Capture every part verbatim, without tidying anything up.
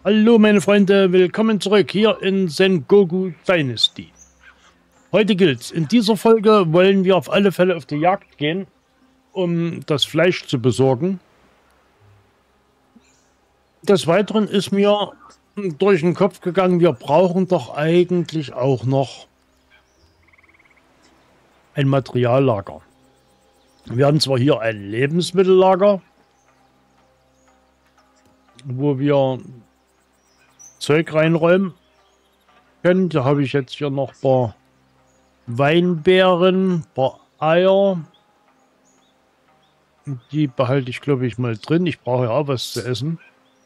Hallo meine Freunde, willkommen zurück hier in Sengoku Dynasty. Heute gilt's. In dieser Folge wollen wir auf alle Fälle auf die Jagd gehen, um das Fleisch zu besorgen. Des Weiteren ist mir durch den Kopf gegangen, wir brauchen doch eigentlich auch noch ein Materiallager. Wir haben zwar hier ein Lebensmittellager, wo wir Zeug reinräumen können. Da habe ich jetzt hier noch ein paar Weinbeeren, ein paar Eier. Die behalte ich, glaube ich, mal drin. Ich brauche ja auch was zu essen.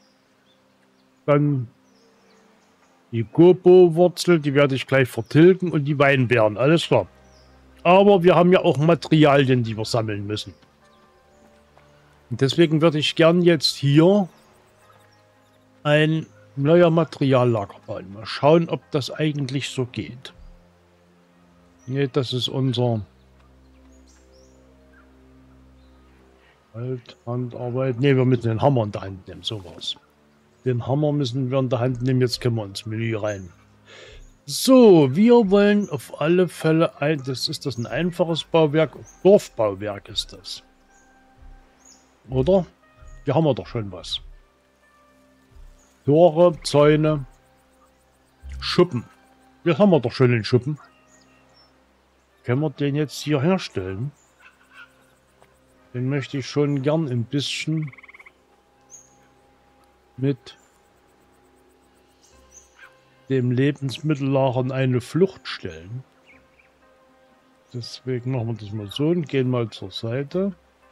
Dann die Gobo-Wurzel, die werde ich gleich vertilgen, und die Weinbeeren, alles klar. Aber wir haben ja auch Materialien, die wir sammeln müssen. Und deswegen würde ich gern jetzt hier ein neuer Materiallager bauen. Mal schauen, ob das eigentlich so geht. Ne, das ist unser Handarbeit. Ne, wir müssen den Hammer in der Hand nehmen, sowas. Den Hammer müssen wir in der Hand nehmen. Jetzt können wir ins Menü rein. So, wir wollen auf alle Fälle ein... Das ist das ein einfaches Bauwerk? Dorfbauwerk ist das. Oder? Hier haben wir doch schon was. Tore, Zäune, Schuppen. Jetzt haben wir doch schon den Schuppen. Können wir den jetzt hier herstellen? Den möchte ich schon gern ein bisschen mit dem Lebensmittellager in eine Flucht stellen. Deswegen machen wir das mal so und gehen mal zur Seite.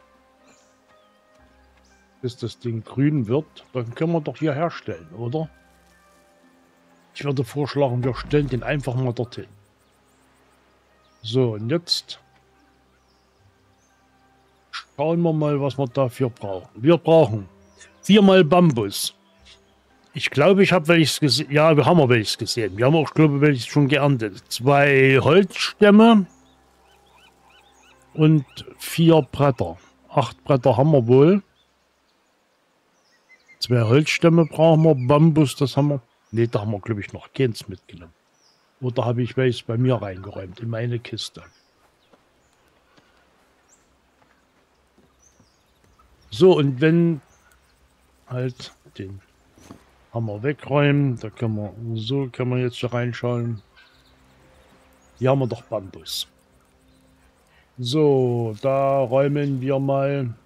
Bis das Ding grün wird, dann können wir doch hier herstellen, oder? Ich würde vorschlagen, wir stellen den einfach mal dorthin. So, und jetzt schauen wir mal, was wir dafür brauchen. Wir brauchen viermal Bambus. Ich glaube, ich habe welches gesehen. Ja, wir haben auch welches gesehen. Wir haben auch, glaube ich, welches schon geerntet. Zwei Holzstämme und vier Bretter. Acht Bretter haben wir wohl. Zwei Holzstämme brauchen wir, Bambus, das haben wir. Ne, da haben wir, glaube ich, noch keins mitgenommen. Oder habe ich welches bei mir reingeräumt, in meine Kiste. So, und wenn halt den Hammer wegräumen, da können wir, so können wir jetzt hier reinschauen. Hier haben wir doch Bambus. So, da räumen wir mal.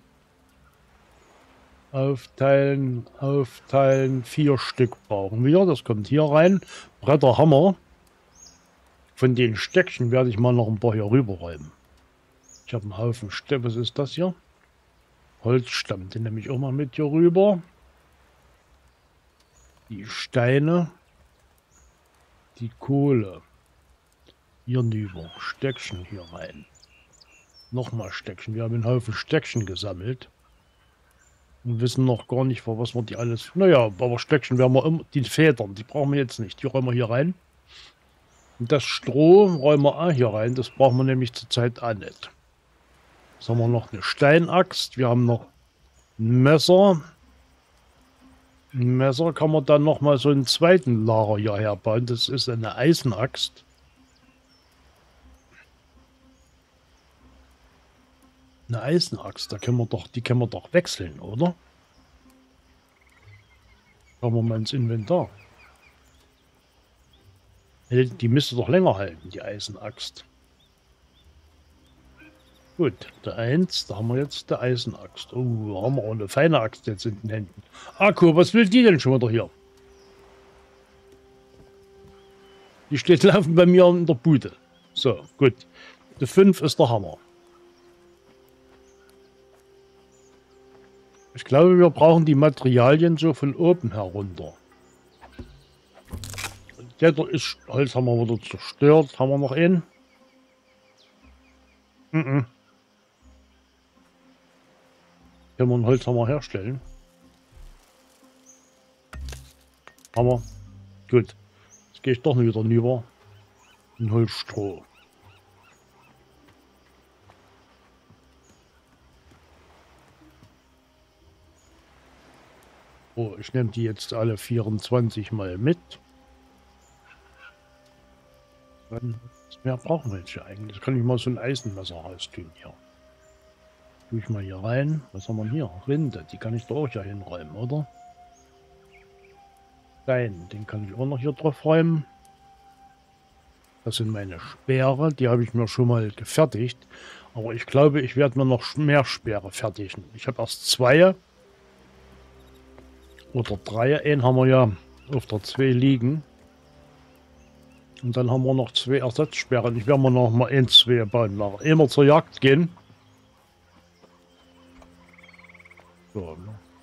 Aufteilen, aufteilen. Vier Stück brauchen wir. Das kommt hier rein. Bretter Hammer. Von den Stöckchen werde ich mal noch ein paar hier rüberräumen. Ich habe einen Haufen Stöcke. Was ist das hier? Holzstamm. Den nehme ich auch mal mit hier rüber. Die Steine. Die Kohle. Hier rüber. Stöckchen hier rein. Nochmal Stöckchen. Wir haben einen Haufen Stöckchen gesammelt. Und wissen noch gar nicht, für was wir die alles... Naja, aber Stöckchen werden wir immer... Die Federn, die brauchen wir jetzt nicht. Die räumen wir hier rein. Und das Stroh räumen wir auch hier rein. Das brauchen wir nämlich zurzeit auch nicht. Jetzt haben wir noch eine Steinaxt. Wir haben noch ein Messer. Ein Messer kann man dann noch mal so einen zweiten Lager hier herbauen. Das ist eine Eisenaxt. Eine Eisenaxt, da können wir doch, die können wir doch wechseln, oder? Schauen wir mal ins Inventar. Die müsste doch länger halten, die Eisenaxt. Gut, der eins, da haben wir jetzt der Eisenaxt. Oh, da haben wir auch eine feine Axt jetzt in den Händen. Akku, was will die denn schon wieder hier? Die steht laufend bei mir in der Bude. So, gut. Der fünf ist der Hammer. Ich glaube, wir brauchen die Materialien so von oben herunter. Der da ist, Holz haben wir wieder zerstört. Haben wir noch einen? Mhm. Können wir einen Holzhammer herstellen? Hammer. Gut. Jetzt gehe ich doch wieder rüber. Ein Holzstroh. Oh, ich nehme die jetzt alle vierundzwanzig mal mit. Dann mehr brauchen wir jetzt ja eigentlich. Das kann ich mal so ein Eisenmesser raustun hier. Tue ich mal hier rein. Was haben wir hier? Rinde. Die kann ich doch auch ja hinräumen, oder? Stein. Den kann ich auch noch hier drauf räumen. Das sind meine Speere. Die habe ich mir schon mal gefertigt. Aber ich glaube, ich werde mir noch mehr Speere fertigen. Ich habe erst zwei. Oder drei. Einen haben wir ja auf der zwei liegen. Und dann haben wir noch zwei Ersatzsperren. Ich werde mir noch mal ein, zwei bauen machen. Immer zur Jagd gehen. So.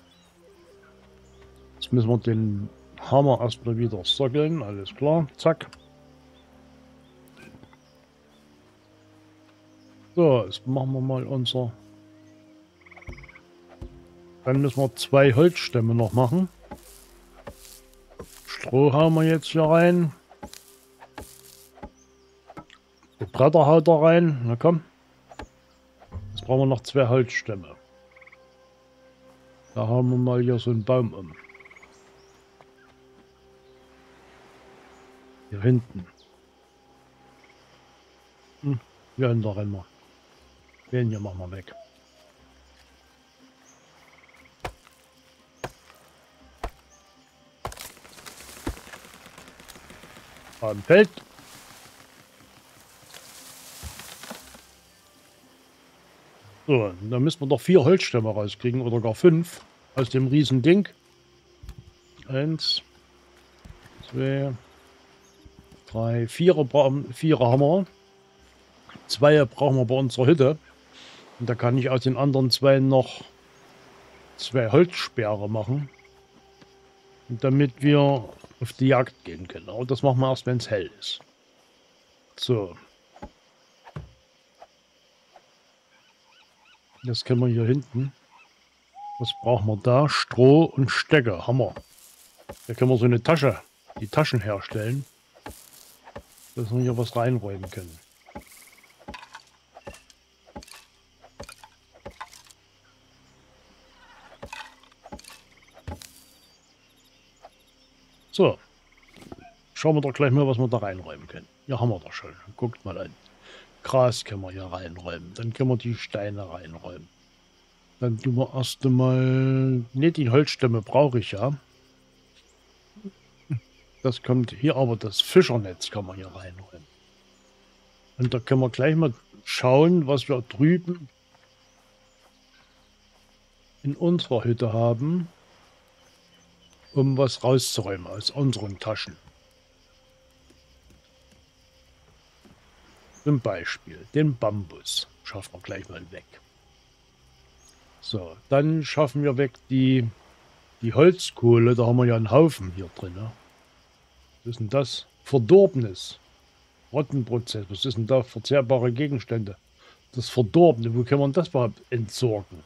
Jetzt müssen wir den Hammer erstmal wieder sockeln. Alles klar. Zack. So, jetzt machen wir mal unser... Dann müssen wir zwei Holzstämme noch machen. Stroh hauen wir jetzt hier rein. Die Bretter haut da rein. Na komm. Jetzt brauchen wir noch zwei Holzstämme. Da haben wir mal hier so einen Baum um. Hier hinten. Hm, hier hinten rennen wir. Den hier machen wir weg. Am Feld. So, dann müssen wir doch vier Holzstämme rauskriegen oder gar fünf aus dem riesen Ding. Eins, zwei, drei, vier, vier haben wir. Zwei brauchen wir bei unserer Hütte. Und da kann ich aus den anderen zwei noch zwei Holzsperre machen. Und damit wir auf die Jagd gehen können. Aber das machen wir erst, wenn es hell ist. So. Jetzt können wir hier hinten. Was brauchen wir da? Stroh und Stöcke. Hammer. Da können wir so eine Tasche, die Taschen herstellen, dass wir hier was reinräumen können. So. Schauen wir doch gleich mal, was wir da reinräumen können. Ja, haben wir doch schon. Guckt mal an. Gras können wir hier reinräumen. Dann können wir die Steine reinräumen. Dann tun wir erst einmal... Ne, die Holzstämme brauche ich ja. Das kommt hier, aber das Fischernetz kann man hier reinräumen. Und da können wir gleich mal schauen, was wir drüben in unserer Hütte haben, um was rauszuräumen aus unseren Taschen. Zum Beispiel den Bambus schaffen wir gleich mal weg. So, dann schaffen wir weg die, die Holzkohle. Da haben wir ja einen Haufen hier drin. Ne? Was ist denn das? Verdorbenes. Rottenprozess. Was ist denn da? Verzehrbare Gegenstände. Das Verdorbene. Wo kann man das überhaupt entsorgen?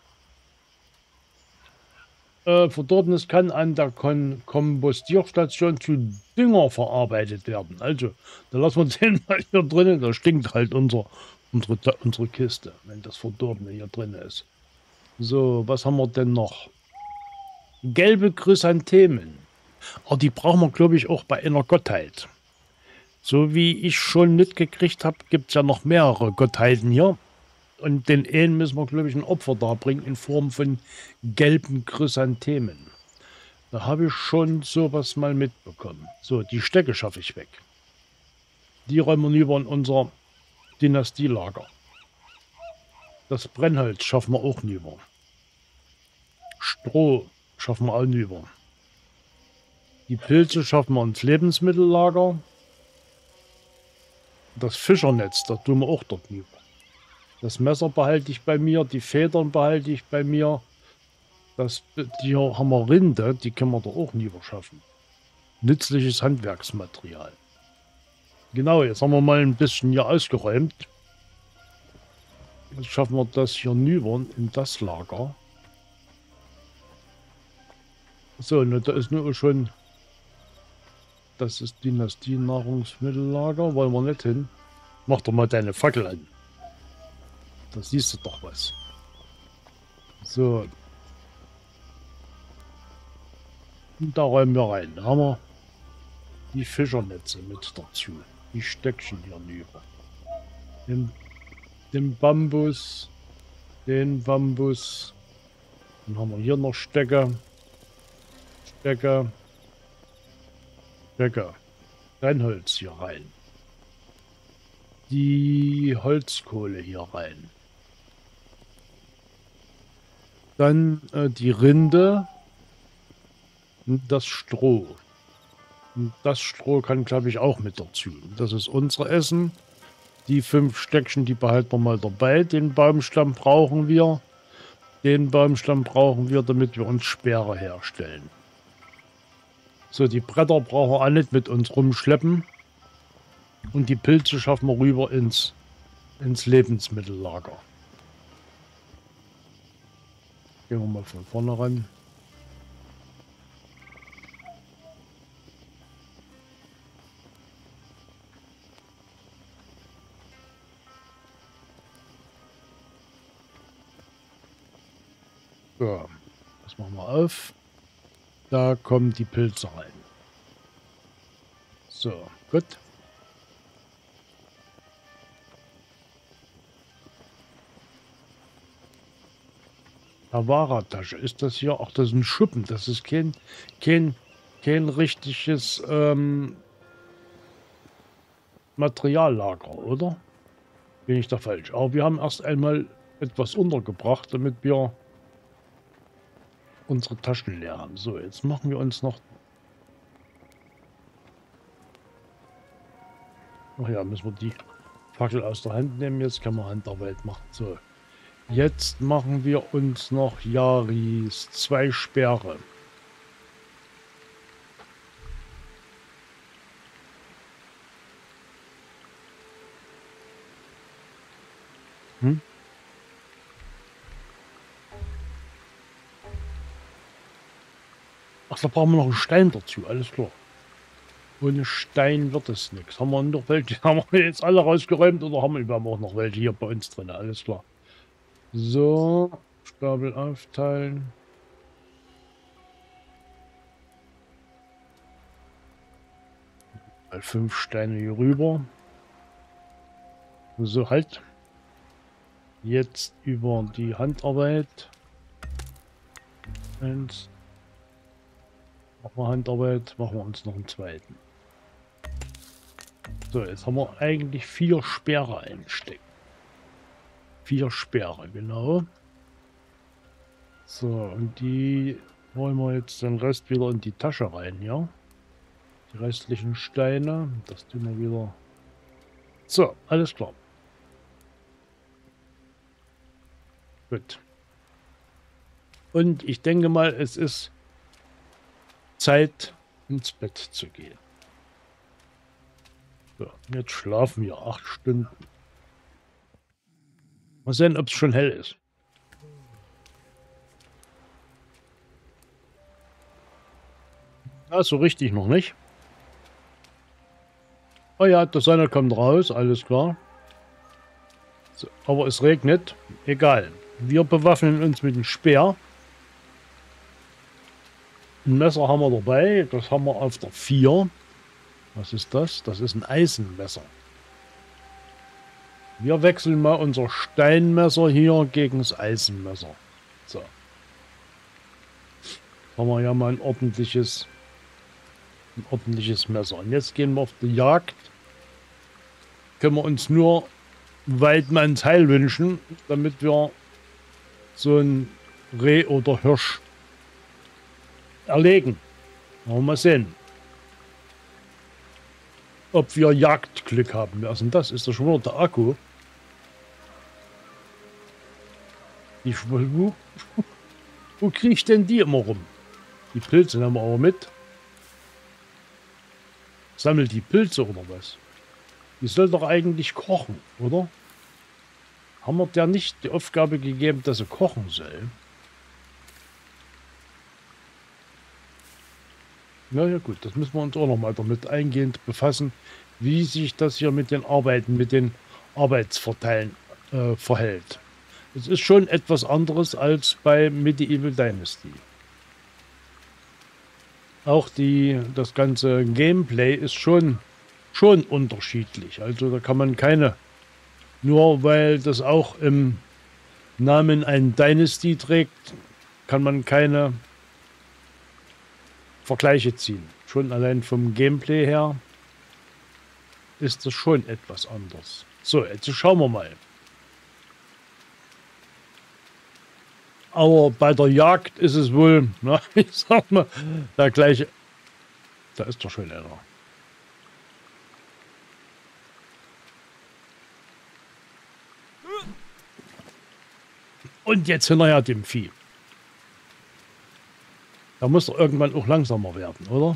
Äh, Verdorbenes kann an der Kon Kompostierstation zu Dünger verarbeitet werden. Also, da lassen wir den mal hier drinnen. Da stinkt halt unser, unsere, unsere Kiste, wenn das Verdorbene hier drin ist. So, was haben wir denn noch? Gelbe Chrysanthemen. Aber die brauchen wir, glaube ich, auch bei einer Gottheit. So wie ich schon mitgekriegt habe, gibt es ja noch mehrere Gottheiten hier. Und den einen müssen wir, glaube ich, ein Opfer darbringen in Form von gelben Chrysanthemen. Da habe ich schon sowas mal mitbekommen. So, die Stöcke schaffe ich weg. Die räumen wir über in unser Dynastielager. Das Brennholz schaffen wir auch hinüber. Stroh schaffen wir auch hinüber. Die Pilze schaffen wir ins Lebensmittellager. Das Fischernetz, das tun wir auch dort hinüber. Das Messer behalte ich bei mir, die Federn behalte ich bei mir. Das, die haben wir Rinde, die können wir doch auch hinüber schaffen. Nützliches Handwerksmaterial. Genau, jetzt haben wir mal ein bisschen hier ausgeräumt. Jetzt schaffen wir das hier hinüber in das Lager. So, ne, da ist nur schon... Das ist Dynastie-Nahrungsmittellager. Wollen wir nicht hin. Mach doch mal deine Fackel an. Da siehst du doch was. So. Und da räumen wir rein. Da haben wir die Fischernetze mit dazu. Die Stöckchen hier rüber. Den, den Bambus. Den Bambus. Dann haben wir hier noch Stöcke. Stöcke. Stöcke. Brennholz hier rein. Die Holzkohle hier rein. Dann äh, die Rinde. Und das Stroh. Und das Stroh kann, glaube ich, auch mit dazu. Das ist unser Essen. Die fünf Stöckchen, die behalten wir mal dabei. Den Baumstamm brauchen wir. Den Baumstamm brauchen wir, damit wir uns Speere herstellen. So, die Bretter brauchen wir auch nicht mit uns rumschleppen. Und die Pilze schaffen wir rüber ins, ins Lebensmittellager. Gehen wir mal von vorne ran. So, das machen wir auf. Da kommen die Pilze rein. So, gut. Tavara-Tasche. Ist das hier? Ach, das ist ein Schuppen. Das ist kein, kein, kein richtiges ähm, Materiallager, oder? Bin ich da falsch? Aber wir haben erst einmal etwas untergebracht, damit wir unsere Taschen leer haben. So, jetzt machen wir uns noch... Ach ja, müssen wir die Fackel aus der Hand nehmen. Jetzt kann man Handarbeit machen. So. Jetzt machen wir uns noch Yaris zwei Speere. Hm? Ach, da brauchen wir noch einen Stein dazu. Alles klar. Ohne Stein wird es nichts. Haben wir noch welche? Haben wir jetzt alle rausgeräumt oder haben wir, wir haben auch noch welche hier bei uns drin? Alles klar. So, Stapel aufteilen. Mal fünf Steine hier rüber. So, halt. Jetzt über die Handarbeit. Eins. Machen wir Handarbeit, machen wir uns noch einen zweiten. So, jetzt haben wir eigentlich vier Speere einstecken. Vier Speere, genau. So, und die wollen wir jetzt den Rest wieder in die Tasche rein, ja? Die restlichen Steine, das tun wir wieder. So, alles klar. Gut. Und ich denke mal, es ist Zeit, ins Bett zu gehen. So, jetzt schlafen wir acht Stunden. Mal sehen, ob es schon hell ist. Ja, so richtig noch nicht. Oh ja, die Sonne kommt raus, alles klar. So, aber es regnet. Egal. Wir bewaffnen uns mit dem Speer. Ein Messer haben wir dabei. Das haben wir auf der vier. Was ist das? Das ist ein Eisenmesser. Wir wechseln mal unser Steinmesser hier gegen das Eisenmesser. So. Haben wir ja mal ein ordentliches, ein ordentliches Messer. Und jetzt gehen wir auf die Jagd. Können wir uns nur Weidmanns Heil wünschen, damit wir so ein Reh oder Hirsch erlegen. Wollen wir mal sehen, ob wir Jagdglück haben. Was ist denn das? Ist das schon wieder der Akku? Die, wo, wo kriege ich denn die immer rum? Die Pilze haben wir aber mit. Sammelt die Pilze oder was? Die soll doch eigentlich kochen, oder? Haben wir der nicht die Aufgabe gegeben, dass sie kochen soll? Na ja gut, das müssen wir uns auch noch mal damit eingehend befassen, wie sich das hier mit den Arbeiten, mit den Arbeitsverteilen äh, verhält. Es ist schon etwas anderes als bei Medieval Dynasty. auch die, das ganze Gameplay ist schon, schon unterschiedlich. Also da kann man keine, nur weil das auch im Namen ein Dynasty trägt, kann man keine Vergleiche ziehen. Schon allein vom Gameplay her ist das schon etwas anders. So, jetzt schauen wir mal. Aber bei der Jagd ist es wohl, na, ich sag mal, der gleiche. Da ist doch schon einer. Und jetzt hinterher dem Vieh. Da muss er irgendwann auch langsamer werden, oder?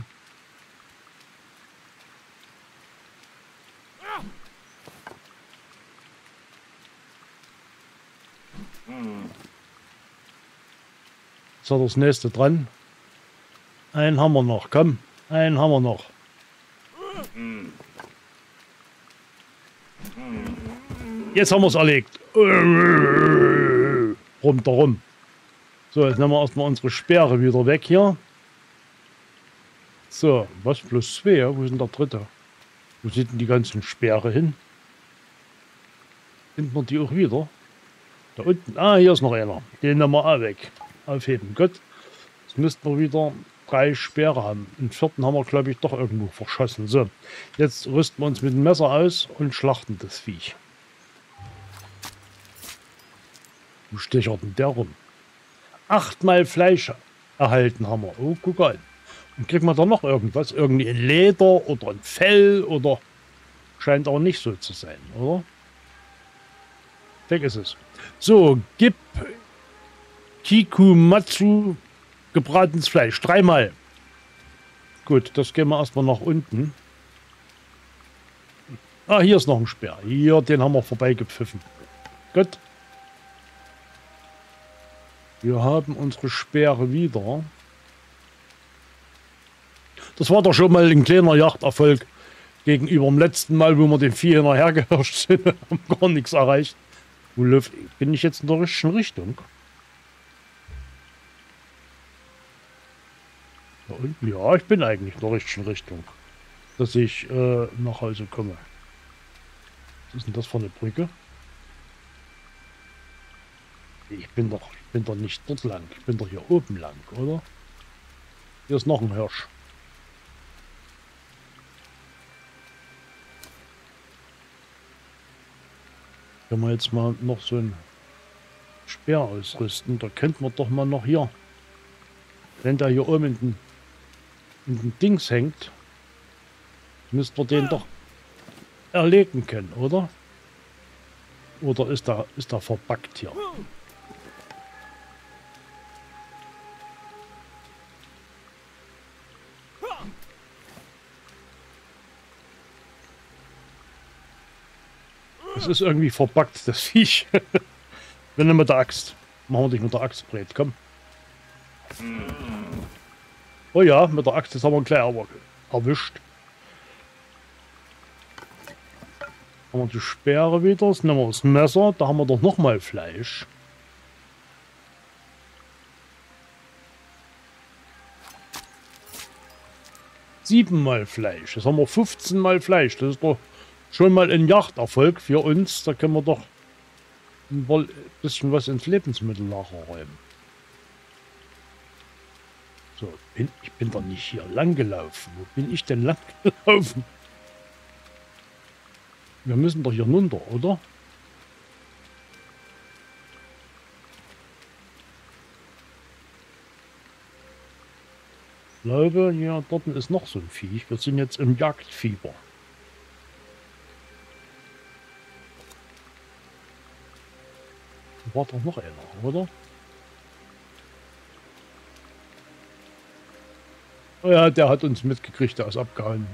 Jetzt hat er das nächste dran. Einen haben wir noch, komm. Einen haben wir noch. Jetzt haben wir es erlegt. Rum darum. So, jetzt nehmen wir erstmal unsere Speere wieder weg hier. So, was? Plus zwei? Wo ist denn der dritte? Wo sind denn die ganzen Speere hin? Finden wir die auch wieder? Da unten. Ah, hier ist noch einer. Den nehmen wir auch weg. Aufheben. Gut. Jetzt müssten wir wieder drei Speere haben. Den vierten haben wir, glaube ich, doch irgendwo verschossen. So, jetzt rüsten wir uns mit dem Messer aus und schlachten das Viech. Wo stichert denn der rum? Achtmal Fleisch erhalten haben wir. Oh, guck an. Und kriegen wir da noch irgendwas? Irgendwie ein Leder oder ein Fell oder... Scheint auch nicht so zu sein, oder? Weg ist es. So, gib Kikumatsu gebratenes Fleisch. Dreimal. Gut, das gehen wir erstmal nach unten. Ah, hier ist noch ein Speer. Hier, den haben wir vorbeigepfiffen. Gut. Wir haben unsere Speere wieder. Das war doch schon mal ein kleiner Jagderfolg gegenüber dem letzten Mal, wo wir den Vieh hinterhergehirscht sind. Haben gar nichts erreicht. Wo läuft, bin ich jetzt in der richtigen Richtung? Da unten? Ja, ich bin eigentlich in der richtigen Richtung. Dass ich äh, nach Hause komme. Was ist denn das für eine Brücke? Ich bin doch, ich bin doch nicht dort lang. Ich bin doch hier oben lang, oder? Hier ist noch ein Hirsch. Wenn wir jetzt mal noch so ein Speer ausrüsten, da könnten wir doch mal noch hier, wenn der hier oben in den, in den Dings hängt, müssten wir den doch erlegen können, oder? Oder ist da ist da verbuggt hier? Es ist irgendwie verbuggt, das Viech. Wenn du mit der Axt. Machen wir dich mit der Axt brät, komm. Oh ja, mit der Axt, das haben wir gleich aber erwischt. Haben wir die Speere wieder, jetzt nehmen wir das Messer, da haben wir doch nochmal Fleisch. Siebenmal Fleisch, jetzt haben wir fünfzehn Mal Fleisch, das ist doch schon mal ein Jagderfolg für uns, da können wir doch ein bisschen was ins Lebensmittellager räumen. So, bin, ich bin doch nicht hier lang gelaufen. Wo bin ich denn lang gelaufen? Wir müssen doch hier runter, oder? Ich glaube, ja, dort ist noch so ein Viech. Wir sind jetzt im Jagdfieber. Da war doch noch einer, oder? Oh ja, der hat uns mitgekriegt, der ist abgehauen.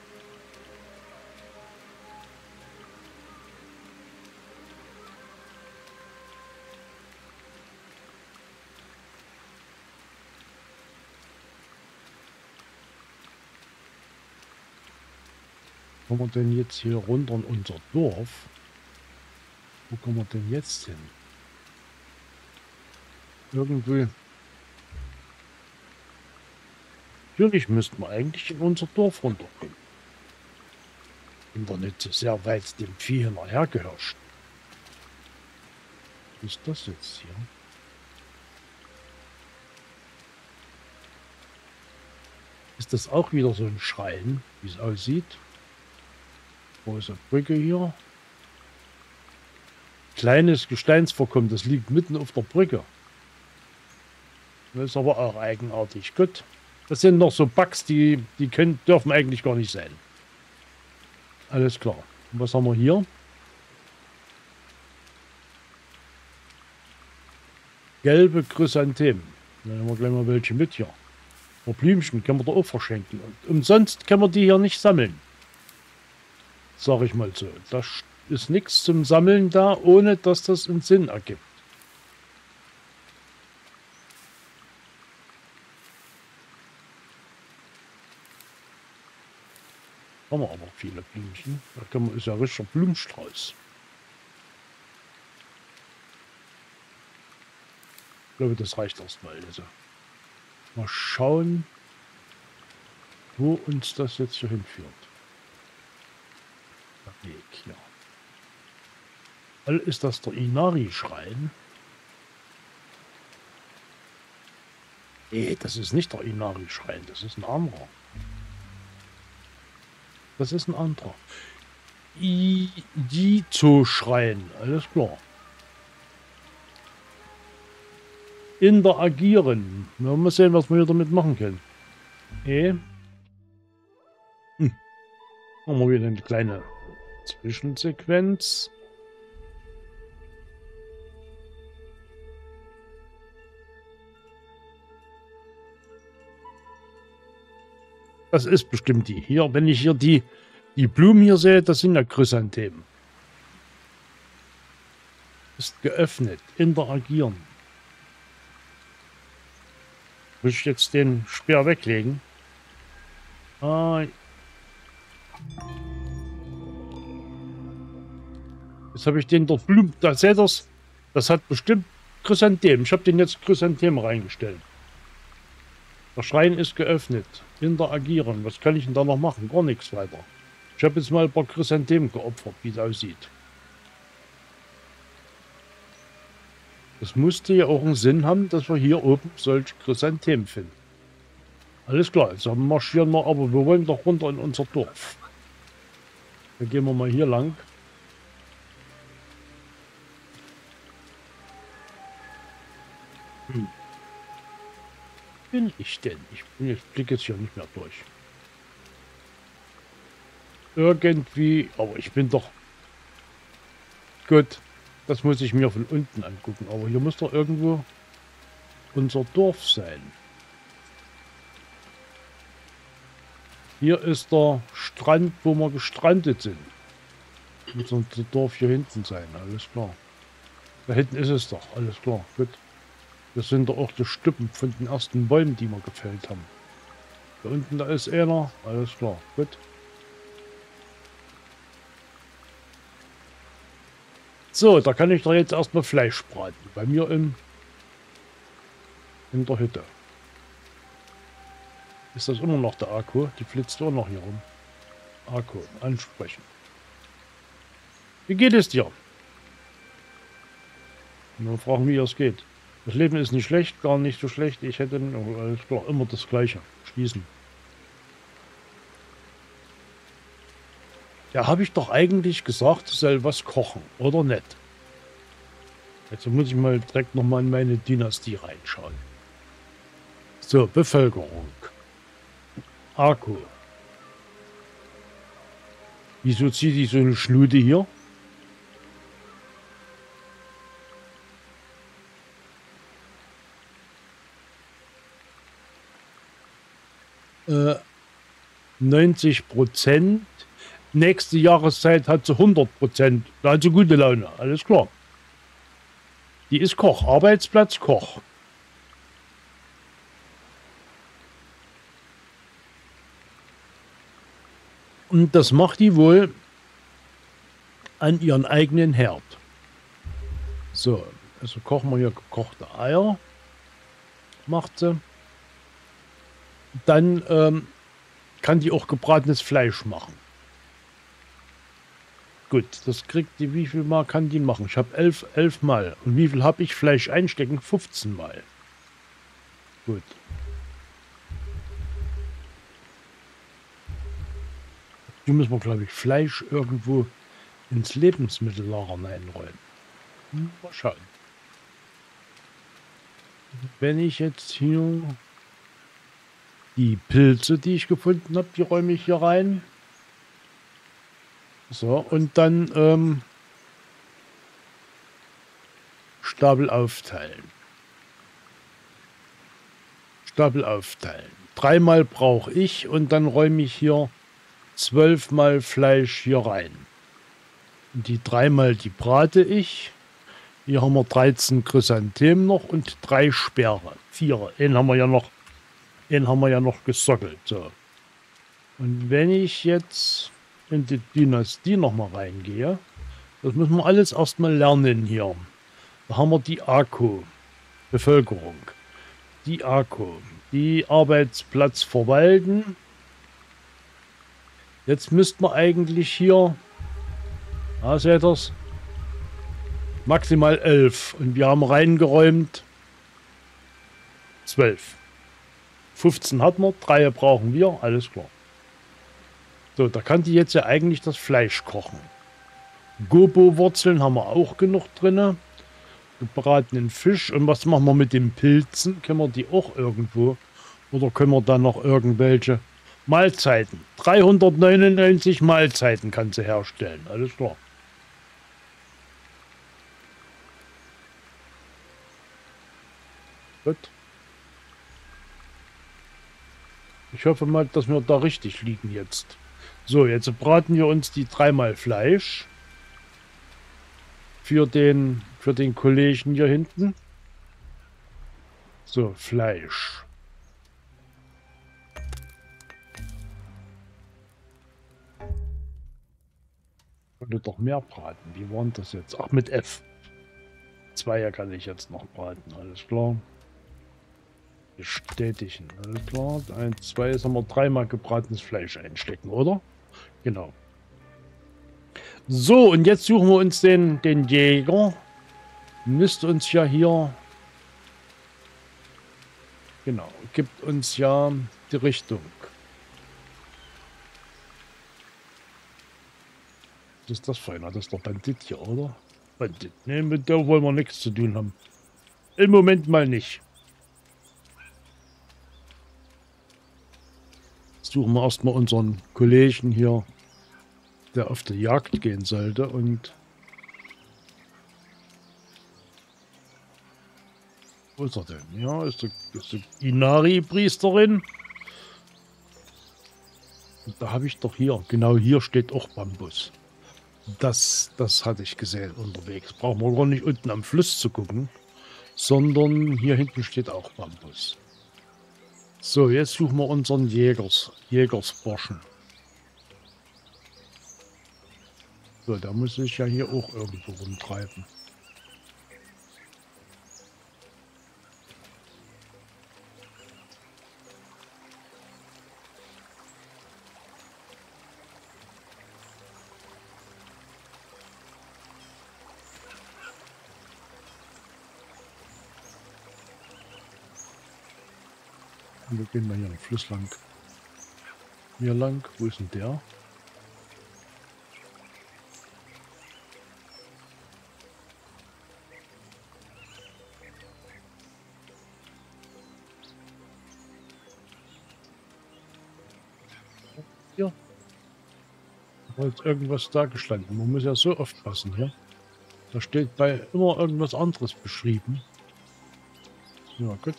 Kommen wir denn jetzt hier runter in unser Dorf? Wo kommen wir denn jetzt hin? Irgendwie. Natürlich müssten wir eigentlich in unser Dorf runterkommen. Bin doch nicht so sehr weit dem Vieh hinterhergehirscht. Was ist das jetzt hier? Ist das auch wieder so ein Schrein, wie es aussieht? Große Brücke hier. Kleines Gesteinsvorkommen, das liegt mitten auf der Brücke. Das ist aber auch eigenartig. Gut. Das sind noch so Bugs, die, die können, dürfen eigentlich gar nicht sein. Alles klar. Und was haben wir hier? Gelbe Chrysanthemen. Dann haben wir gleich mal welche mit hier. Oder Blümchen können wir da auch verschenken. Und umsonst können wir die hier nicht sammeln. Sag ich mal so. Da ist nichts zum Sammeln da, ohne dass das einen Sinn ergibt. Haben wir aber viele Blümchen. Da kann man, ist ja richtiger Blumenstrauß. Ich glaube, das reicht erstmal. Also. Mal schauen, wo uns das jetzt hier hinführt. Der Weg hier. All ist das der Inari-Schrein? Nee, das ist nicht der Inari-Schrein, das ist ein anderer. Das ist ein anderer. Ijizo-Schrein, alles klar. Interagieren. Wir mal sehen, was wir hier damit machen können. Eh. Hm. Machen wir wieder eine kleine Zwischensequenz. Das ist bestimmt die hier. Wenn ich hier die, die Blumen hier sehe, das sind ja Chrysanthemen. Ist geöffnet. Interagieren. Muss ich jetzt den Speer weglegen? Ah. Jetzt habe ich den dort Blumen. Da seht ihr das. Das hat bestimmt Chrysanthemen. Ich habe den jetzt Chrysanthemen reingestellt. Der Schrein ist geöffnet. Interagieren. Was kann ich denn da noch machen? Gar nichts weiter. Ich habe jetzt mal ein paar Chrysanthemen geopfert, wie es aussieht. Das musste ja auch einen Sinn haben, dass wir hier oben solche Chrysanthemen finden. Alles klar, jetzt marschieren wir, aber wir wollen doch runter in unser Dorf. Dann gehen wir mal hier lang. Hm. Bin ich denn? Ich bin jetzt blicke jetzt hier nicht mehr durch. Irgendwie, aber ich bin doch... Gut, das muss ich mir von unten angucken. Aber hier muss doch irgendwo unser Dorf sein. Hier ist der Strand, wo wir gestrandet sind. Muss unser Dorf hier hinten sein, alles klar. Da hinten ist es doch, alles klar, gut. Das sind doch auch die Stüppen von den ersten Bäumen, die wir gefällt haben. Da unten, da ist einer, alles klar, gut. So, da kann ich doch jetzt erstmal Fleisch braten. Bei mir in, in der Hütte. Ist das immer noch der Akku? Die flitzt auch noch hier rum. Akku, ansprechen. Wie geht es dir? Nur fragen, wie es geht. Das Leben ist nicht schlecht, gar nicht so schlecht. Ich hätte, oh, alles klar, immer das Gleiche. Schließen. Ja, habe ich doch eigentlich gesagt, soll was kochen, oder nicht? Jetzt muss ich mal direkt nochmal in meine Dynastie reinschauen. So, Bevölkerung. Akku. Wieso zieht die so eine Schnute hier? Äh, neunzig Prozent. Nächste Jahreszeit hat sie hundert Prozent. Da hat sie gute Laune. Alles klar. Die ist Koch. Arbeitsplatz Koch. Und das macht die wohl an ihren eigenen Herd. So, also kochen wir hier gekochte Eier. Macht sie. dann ähm, kann die auch gebratenes Fleisch machen. Gut, das kriegt die, wie viel Mal kann die machen? Ich habe elf, elf Mal. Und wie viel habe ich Fleisch einstecken? fünfzehn Mal. Gut. Hier müssen wir, glaube ich, Fleisch irgendwo ins Lebensmittellager einräumen. Hm, mal schauen. Wenn ich jetzt hier die Pilze, die ich gefunden habe, die räume ich hier rein. So, und dann ähm, Stapel aufteilen. Stapel aufteilen. Dreimal brauche ich und dann räume ich hier zwölfmal Fleisch hier rein. Und die dreimal, die brate ich. Hier haben wir dreizehn Chrysanthemen noch und drei Sperre. Vier. Den haben wir ja noch, den haben wir ja noch gesockelt. So. Und wenn ich jetzt in die Dynastie nochmal reingehe, das müssen wir alles erstmal lernen hier. Da haben wir die Ako, Bevölkerung. Die Ako, die Arbeitsplatz verwalten. Jetzt müssten wir eigentlich hier, da seht ihr's, maximal elf. Und wir haben reingeräumt zwölf. fünfzehn hatten wir, drei brauchen wir, alles klar. So, da kann die jetzt ja eigentlich das Fleisch kochen. Gobo-Wurzeln haben wir auch genug drin. Gebratenen Fisch. Und was machen wir mit den Pilzen? Können wir die auch irgendwo? Oder können wir da noch irgendwelche Mahlzeiten? dreihundertneunundneunzig Mahlzeiten kann sie herstellen. Alles klar. Gut. Ich hoffe mal, dass wir da richtig liegen jetzt. So, jetzt braten wir uns die dreimal Fleisch. Für den, für den Kollegen hier hinten. So, Fleisch. Ich könnte doch mehr braten. Wie war das jetzt? Ach, mit F. Zweier kann ich jetzt noch braten. Alles klar. Bestätigen. Alles klar. Eins, zwei, jetzt haben wir dreimal gebratenes Fleisch einstecken, oder? Genau. So, und jetzt suchen wir uns den, den Jäger. Müsste uns ja hier... Genau, gibt uns ja die Richtung. Was ist das für einer? Das ist doch Bandit hier, oder? Bandit. Ne, mit der wollen wir nichts zu tun haben. Im Moment mal nicht. Suchen wir erstmal unseren Kollegen hier, der auf die Jagd gehen sollte. Und wo ist er denn? Ja, ist die, ist die Inari-Priesterin. Da habe ich doch hier, genau hier steht auch Bambus. Das, das hatte ich gesehen unterwegs. Brauchen wir gar nicht unten am Fluss zu gucken, sondern hier hinten steht auch Bambus. So, jetzt suchen wir unseren Jägers, Jägersburschen. So, da muss ich ja hier auch irgendwo rumtreiben. Und wir gehen mal hier am Fluss lang. Hier lang, wo ist denn der? Hier. Da ist irgendwas da gestanden. Man muss ja so aufpassen hier. Da steht bei immer irgendwas anderes beschrieben. Ja, gut.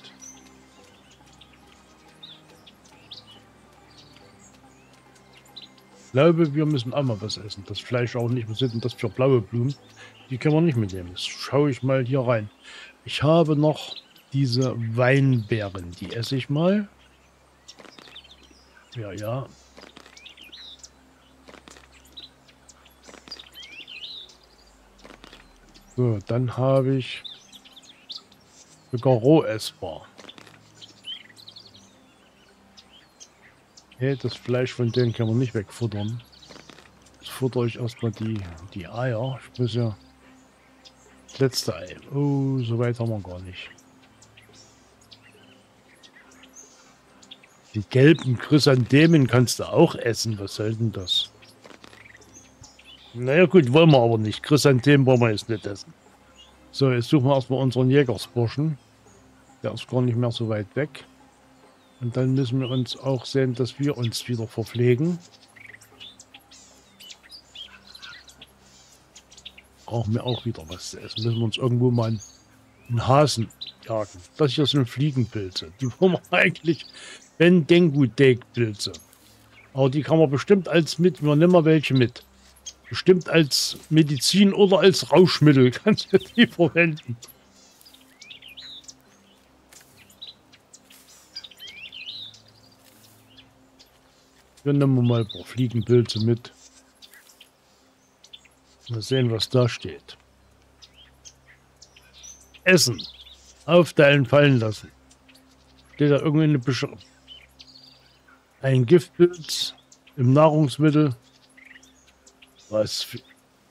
Ich glaube, wir müssen auch mal was essen. Das Fleisch auch nicht. Was sind denn das für blaue Blumen? Die können wir nicht mitnehmen. Jetzt schaue ich mal hier rein. Ich habe noch diese Weinbeeren. Die esse ich mal. Ja, ja. So, dann habe ich sogar roh essbar. Okay, das Fleisch von denen kann man nicht wegfuttern. Jetzt futter ich erstmal die, die Eier. Ich muss ja das letzte Ei. Oh, so weit haben wir gar nicht. Die gelben Chrysanthemen kannst du auch essen. Was soll denn das? Naja gut, wollen wir aber nicht. Chrysanthemen wollen wir jetzt nicht essen. So, jetzt suchen wir erstmal unseren Jägersburschen. Der ist gar nicht mehr so weit weg. Und dann müssen wir uns auch sehen, dass wir uns wieder verpflegen. Brauchen wir auch wieder was zu essen. Müssen wir uns irgendwo mal einen, einen Hasen jagen. Das hier sind Fliegenpilze. Die wollen wir eigentlich, wenn Dengu-Deck-Pilze. Aber die kann man bestimmt als mit, wir nehmen mal welche mit. Bestimmt als Medizin oder als Rauschmittel kannst du die verwenden. Wir nehmen mal ein paar Fliegenpilze mit. Mal sehen, was da steht. Essen. Aufteilen, fallen lassen. Steht da irgendwie eine Beschreibung. Ein Giftpilz im Nahrungsmittel. Was für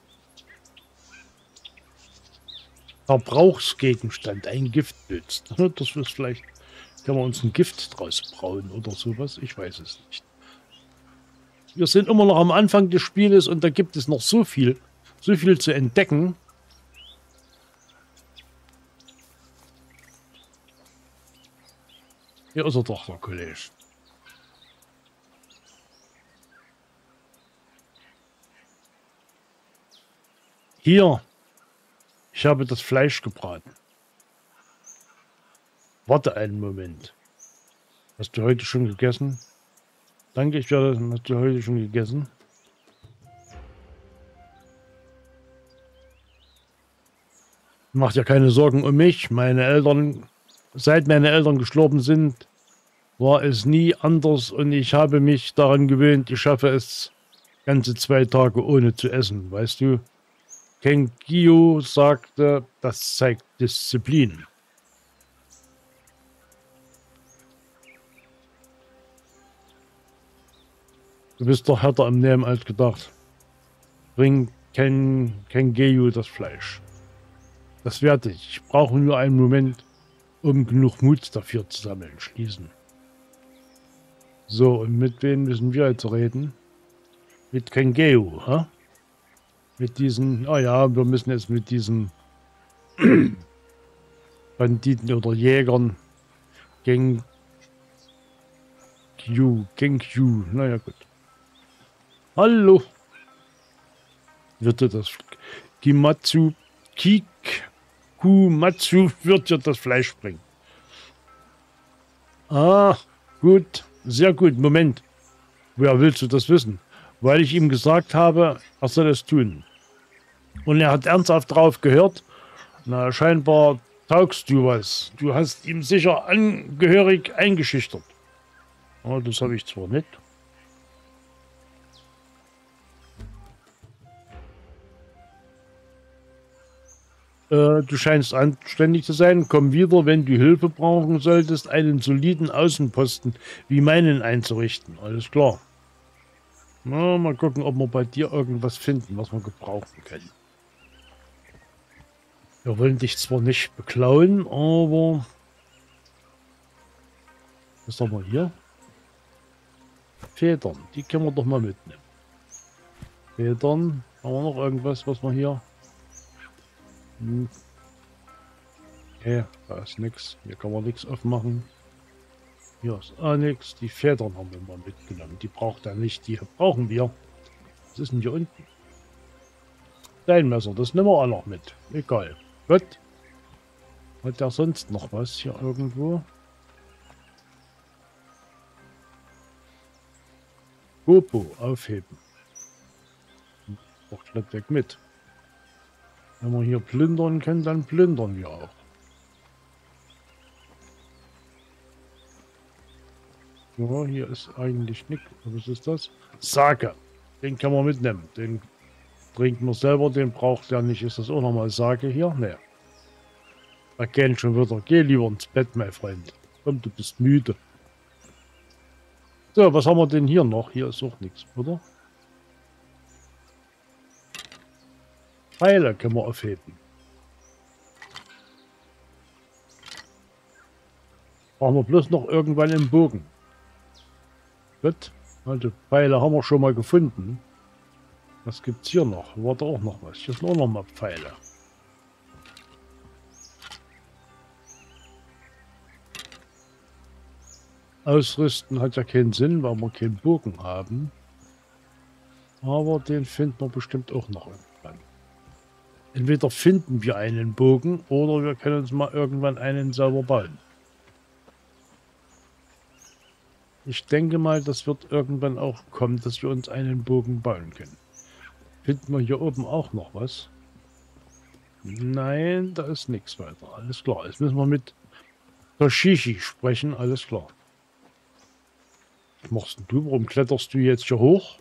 Verbrauchsgegenstand. Ein Giftpilz. Das ist vielleicht, kann man uns ein Gift draus brauen oder sowas. Ich weiß es nicht. Wir sind immer noch am Anfang des Spieles und da gibt es noch so viel, so viel zu entdecken. Hier ist er doch, der Kollege. Hier, ich habe das Fleisch gebraten. Warte einen Moment. Hast du heute schon gegessen? Danke, ich werde, hast du heute schon gegessen? Macht ja keine Sorgen um mich. Meine Eltern, seit meine Eltern gestorben sind, war es nie anders und ich habe mich daran gewöhnt, ich schaffe es ganze zwei Tage ohne zu essen, weißt du? Kengio sagte, das zeigt Disziplin. Du bist doch härter am Nehmen als gedacht. Bring Ken, Kengeo das Fleisch. Das werde ich. Ich brauche nur einen Moment, um genug Mut dafür zu sammeln. Schließen. So, und mit wem müssen wir jetzt reden? Mit Kengeo, hä? Mit diesen, ah ja, wir müssen jetzt mit diesen Banditen oder Jägern Genkyu, Genkyu, naja gut. Hallo. Wird dir das Kimatsu, Kikumatsu wird dir das Fleisch bringen. Ah, gut, sehr gut. Moment. Woher willst du das wissen? Weil ich ihm gesagt habe, er soll es tun. Und er hat ernsthaft drauf gehört. Na, scheinbar taugst du was. Du hast ihm sicher angehörig eingeschüchtert. Oh, das habe ich zwar nicht. Äh, du scheinst anständig zu sein. Komm wieder, wenn du Hilfe brauchen solltest, einen soliden Außenposten wie meinen einzurichten. Alles klar. Na, mal gucken, ob wir bei dir irgendwas finden, was wir gebrauchen können. Wir wollen dich zwar nicht beklauen, aber... Was haben wir hier? Federn, die können wir doch mal mitnehmen. Federn, haben wir noch irgendwas, was wir hier... Hm. Okay, da ist nichts. Hier kann man nichts aufmachen. Hier ist auch nichts. Die Federn haben wir mal mitgenommen. Die braucht er nicht. Die brauchen wir. Was ist denn hier unten? Dein Messer, das nehmen wir auch noch mit. Egal. Gut. Hat der sonst noch was hier irgendwo? Popo aufheben. Braucht nicht weg mit. Wenn wir hier plündern können, dann plündern wir auch. Ja, hier ist eigentlich nichts. Was ist das? Sake. Den kann man mitnehmen. Den trinkt man selber, den braucht er nicht. Ist das auch nochmal Sake hier? Ne. Da gehen schon wieder. Geh lieber ins Bett, mein Freund. Komm, du bist müde. So, was haben wir denn hier noch? Hier ist auch nichts, oder? Pfeile können wir aufheben. Brauchen wir bloß noch irgendwann im Bogen. Gut. Also Pfeile haben wir schon mal gefunden. Was gibt's hier noch? War da auch noch was? Hier sind auch noch mal Pfeile. Ausrüsten hat ja keinen Sinn, weil wir keinen Bogen haben. Aber den finden wir bestimmt auch noch irgendwann. Entweder finden wir einen Bogen oder wir können uns mal irgendwann einen selber bauen. Ich denke mal, das wird irgendwann auch kommen, dass wir uns einen Bogen bauen können. Finden wir hier oben auch noch was? Nein, da ist nichts weiter. Alles klar. Jetzt müssen wir mit Toshichi sprechen. Alles klar. Was machst du? Warum kletterst du jetzt hier hoch?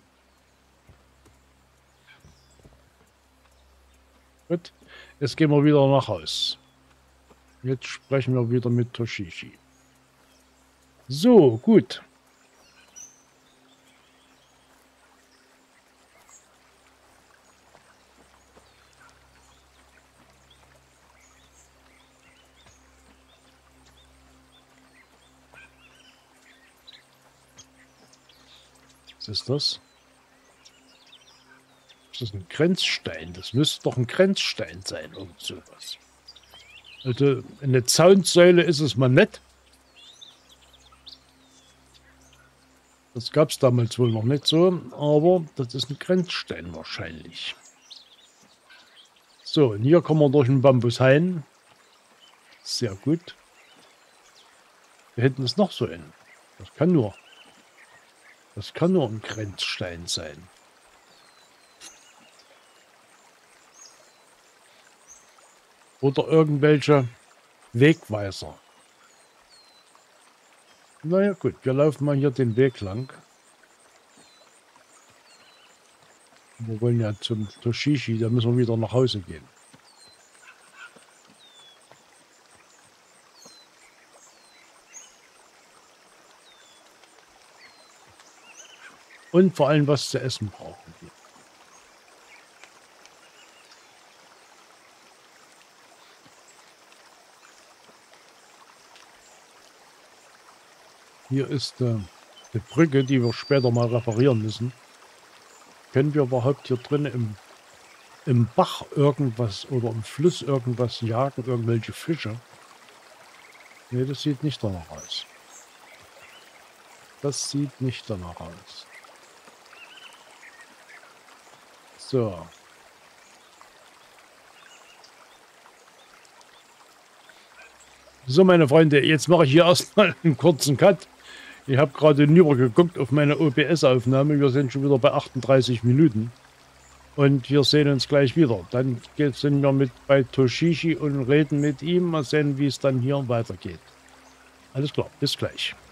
Gut. Jetzt gehen wir wieder nach Haus. Jetzt sprechen wir wieder mit Toshichi. So, gut. Was ist das? Ist das ein Grenzstein? Das müsste doch ein Grenzstein sein, irgend sowas. Also eine Zaunsäule ist es mal nicht. Das gab es damals wohl noch nicht so, aber das ist ein Grenzstein wahrscheinlich. So, und hier kommen wir durch den Bambushain. Sehr gut. Hier hinten ist noch so ein. Das kann nur. Das kann nur ein Grenzstein sein. Oder irgendwelche Wegweiser. Naja gut, wir laufen mal hier den Weg lang. Wir wollen ja zum Toshichi, da müssen wir wieder nach Hause gehen. Und vor allem was zu essen brauchen wir. Hier ist äh, eine Brücke, die wir später mal reparieren müssen. Können wir überhaupt hier drin im, im Bach irgendwas oder im Fluss irgendwas jagen, irgendwelche Fische? Ne, das sieht nicht danach aus. Das sieht nicht danach aus. So. So, meine Freunde, jetzt mache ich hier erstmal einen kurzen Cut. Ich habe gerade hinüber geguckt auf meine O B S-Aufnahme. Wir sind schon wieder bei achtunddreißig Minuten. Und wir sehen uns gleich wieder. Dann sind wir mit bei Toshichi und reden mit ihm. Mal sehen, wie es dann hier weitergeht. Alles klar, bis gleich.